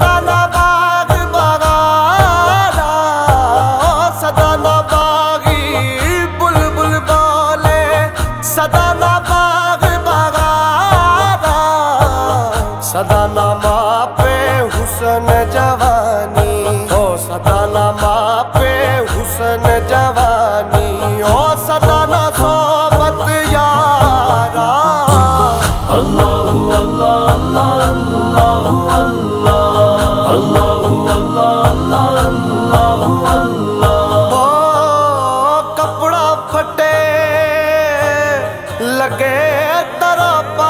सदा ना बाग बगाना, सदा ना बागी बुलबुल बोले, सदा ना बाग बगाना, सदा ना मापे हुसन जवानी, ओ सदा ना मापे हुसन जवानी, ओ सदा ना सोबत यारा। अल्लाहु अल्लाह अल्लाह अल्लाहु अल्लाह अल्लाहु अल्लाह। ओ कपड़ा फटे लगे तेरा पा,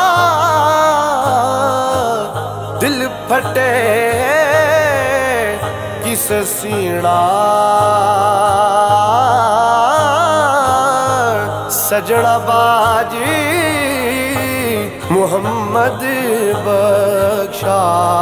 दिल फटे किस सीना, सजना बाजी मुहम्मद बख्शा,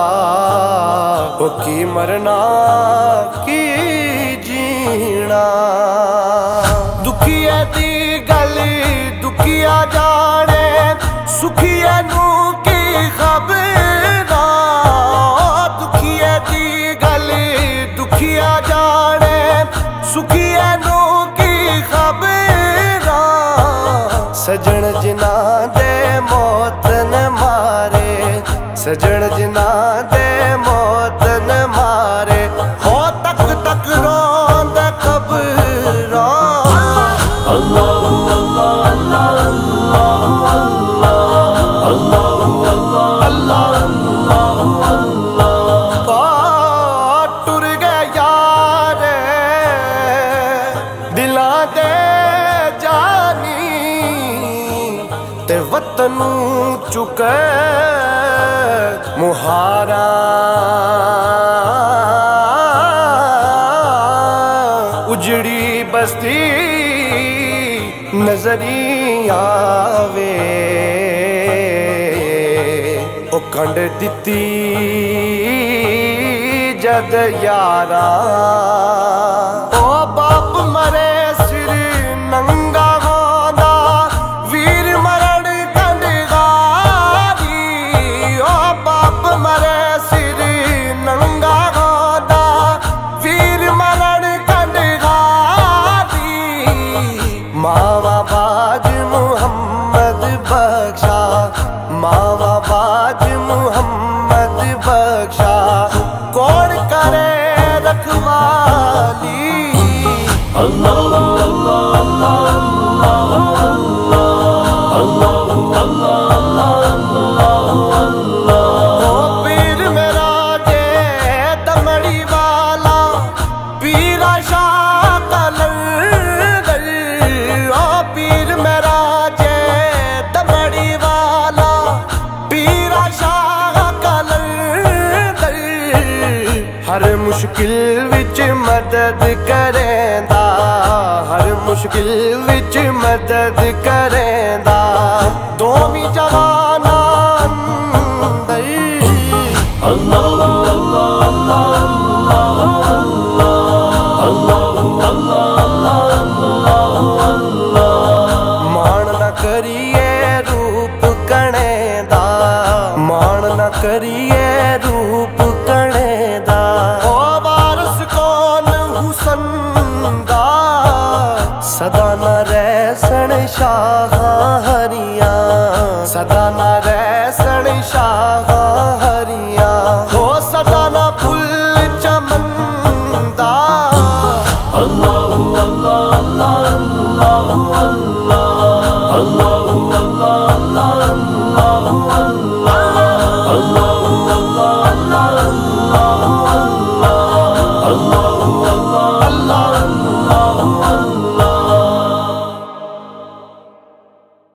ओ की मरना की जीना। दुखिया दी गली दुखिया जाने, सुखिया नू की खबरा, दुखिया दी गली दुखिया जाने, सुखिया नू की खबरा। सजन जिना दे मौत न मारे, सजन जिना दे मौत न मारे, हो तक तक रोंद कब्रा। अल्लाहु अल्लाह अल्लाह अल्लाहु अल्लाह अल्लाहु अल्लाह। टुर गए यार दिला दे जानी, ते वतन चुके मुहारा, उजड़ी बस्ती नजरी आवे, ओ कंड दिती जद यारा। ओ बाप मरे सिर नंगा होंदा, वीर मरण कंड गारी, ओ बाप मरे सिर नंगा होंदा, वीर मरण कंड गारी। मावा बाज मुहम्मद बख्शा, मावा बाज मुहम्मद बख्शा, कौन करे रखवाली। अल्लाह अल्लाह अल्लाह अल्लाहु अल्लाह अल्लाह। ओ पीर मेरा जे दमड़ी वाला, पीरा शाह कलंदर, ओ पीर मेरा जे दमड़ी वाला, पीरा शाह कलंदर। हर मुश्किल विच मदद करेंदा, हर मुश्किल विच मदद करेंदा, दोवी जवाना अंदर। अल्लाहु अल्लाह अल्लाह अल्लाहु अल्लाह अल्लाह। मान न करिए रूप कणे दा, मान न करिए रूप कणे दा, ओ वारस कौन हुसन दा, सदा न रहसन शाह हरिया, सदा न रहसन शाह